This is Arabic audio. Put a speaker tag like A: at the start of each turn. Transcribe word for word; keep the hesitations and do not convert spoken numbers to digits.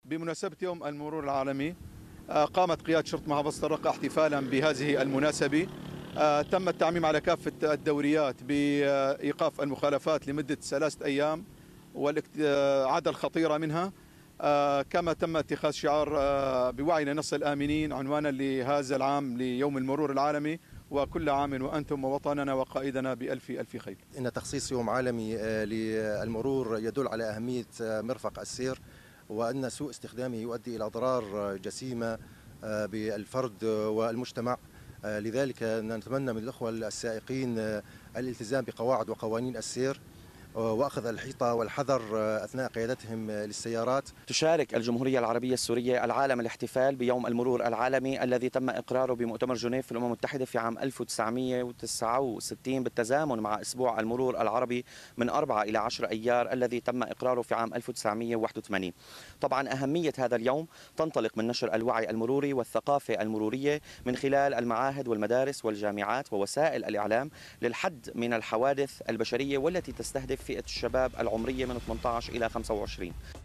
A: بمناسبة يوم المرور العالمي، آه، قامت قيادة شرطة محافظة الرقة احتفالا بهذه المناسبة. آه، تم التعميم على كافة الدوريات بإيقاف المخالفات لمدة ثلاثة أيام والعدد الخطيرة منها. آه، كما تم اتخاذ شعار آه، بوعي لنص الآمنين عنوانا لهذا العام ليوم المرور العالمي، وكل عام وأنتم ووطننا وقائدنا بألف ألف خير.
B: إن تخصيص يوم عالمي آه، للمرور يدل على أهمية آه، مرفق السير، وأن سوء استخدامه يؤدي إلى أضرار آه، جسيمة آه، بالفرد والمجتمع. آه، لذلك نتمنى من الأخوة السائقين آه، الالتزام بقواعد وقوانين السير وأخذ الحيطة والحذر أثناء قيادتهم للسيارات.
C: تشارك الجمهورية العربية السورية العالم الاحتفال بيوم المرور العالمي الذي تم إقراره بمؤتمر جنيف في الأمم المتحدة في عام ألف وتسعمئة وتسعة وستين بالتزامن مع أسبوع المرور العربي من أربعة إلى عشرة أيار الذي تم إقراره في عام ألف وتسعمئة وواحد وثمانين. طبعا أهمية هذا اليوم تنطلق من نشر الوعي المروري والثقافة المرورية من خلال المعاهد والمدارس والجامعات ووسائل الإعلام للحد من الحوادث البشرية والتي تستهدف فئة الشباب العمرية من ثمانية عشر إلى خمسة وعشرين.